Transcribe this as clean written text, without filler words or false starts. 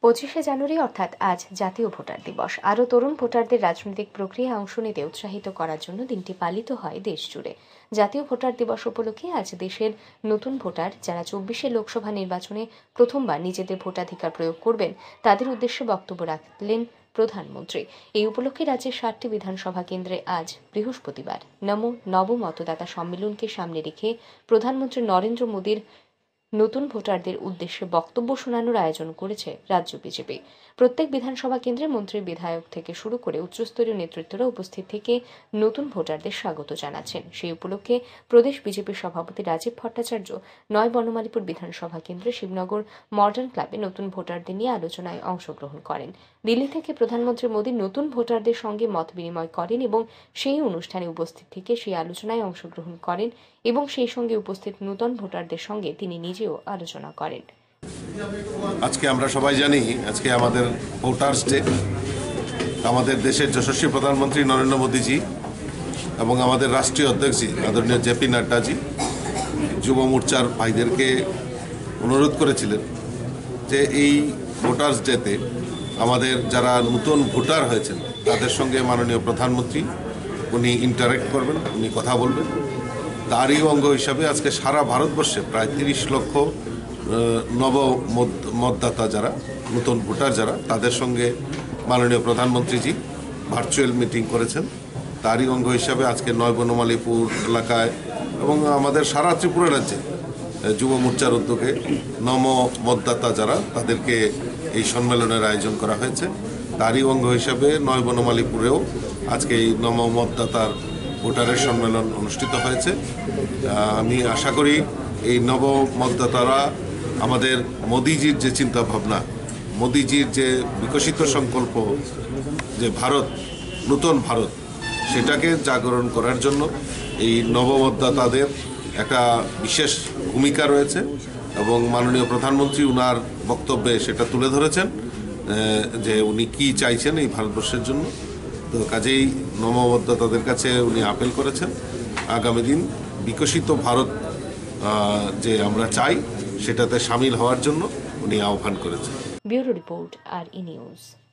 25শে জানুয়ারি অর্থাৎ আজ জাতীয় ভোটার দিবস। আরও তরুণ ভোটারদের রাজনৈতিক প্রক্রিয়ায় অংশ নিতে উৎসাহিত করার জন্য দিনটি পালিত হয় দেশ জুড়ে। জাতীয় ভোটার দিবস উপলক্ষে আজ দেশের নতুন ভোটার যারা 24শে লোকসভা নির্বাচনে প্রথমবার নিজেদের ভোটাধিকার প্রয়োগ করবেন তাদের উদ্দেশ্যে বক্তব্য রাখলেন প্রধানমন্ত্রী। এই উপলক্ষে রাজ্যের 60টি বিধানসভা কেন্দ্রে আজ বৃহস্পতিবার নব মতদাতা সম্মেলনকে সামনে রেখে প্রধানমন্ত্রী নরেন্দ্র মোদীর নতুন ভোটারদের উদ্দেশ্যে বক্তব্য শোনানোর আয়োজন করেছে রাজ্য বিজেপি। প্রত্যেক বিধানসভা কেন্দ্রে মন্ত্রী, বিধায়ক থেকে শুরু করে উচ্চস্তরীয় নেতৃত্বরা উপস্থিত থেকে নতুন ভোটারদের স্বাগত জানাচ্ছেন। সেই উপলক্ষে প্রদেশ বিজেপির সভাপতি রাজীব ভট্টাচার্য নয় বনমালীপুর বিধানসভা কেন্দ্রে শিবনগর মডার্ন ক্লাবে নতুন ভোটারদের নিয়ে আলোচনায় অংশগ্রহণ করেন। দিল্লি থেকে প্রধানমন্ত্রী মোদী নতুন ভোটারদের সঙ্গে মত বিনিময় করেন এবং সেই অনুষ্ঠানে উপস্থিত থেকে সেই আলোচনায় অংশগ্রহণ করেন এবং সেই সঙ্গে উপস্থিত নতুন ভোটারদের সঙ্গে তিনি নিজেও আলোচনা করেন। আজকে আমরা সবাই জানি আজকে আমাদের ভোটার্স ডে। আমাদের দেশের যশস্বী প্রধানমন্ত্রী নরেন্দ্র মোদীজি এবং আমাদের রাষ্ট্রীয় অধ্যক্ষজি আদরণীয় জেপি নাড্ডাজি যুব মোর্চার ভাইদেরকে অনুরোধ করেছিলেন যে এই ভোটার্স ডেতে আমাদের যারা নতুন ভোটার হয়েছেন তাদের সঙ্গে মাননীয় প্রধানমন্ত্রী উনি ইন্টারেক্ট করবেন, উনি কথা বলবেন। তারই অঙ্গ হিসাবে আজকে সারা ভারতবর্ষে প্রায় 30 লক্ষ নব মতদাতা যারা নতুন ভোটার যারা তাদের সঙ্গে মাননীয় প্রধানমন্ত্রীজি ভার্চুয়াল মিটিং করেছেন। তারই অঙ্গ হিসাবে আজকে নয় বনমালীপুর এলাকায় এবং আমাদের সারা ত্রিপুরা রাজ্যে যুব মোর্চার উদ্যোগে নম মতদাতা যারা তাদেরকে এই সম্মেলনের আয়োজন করা হয়েছে। তারই অঙ্গ হিসাবে নয় বনমালীপুরেও আজকে এই নম মতদাতার ভোটারের সম্মেলন অনুষ্ঠিত হয়েছে। আমি আশা করি এই নব মতদাতারা আমাদের মোদিজির যে চিন্তা ভাবনা, মোদিজির যে বিকশিত সংকল্প, যে ভারত, নতুন ভারত, সেটাকে জাগরণ করার জন্য এই নবমতদাতাদের একটা বিশেষ ভূমিকা রয়েছে এবং মাননীয় প্রধানমন্ত্রী উনার বক্তব্যে সেটা তুলে ধরেছেন যে উনি কি চাইছেন এই ভারতবর্ষের জন্য। তো কাজেই নবমতদাতাদের কাছে উনি আপিল করেছেন আগামী দিন বিকশিত ভারত যে আমরা চাই সেটাতে সামিল হওয়ার জন্য উনি আহ্বান করেছেন। Bureau report, R E news.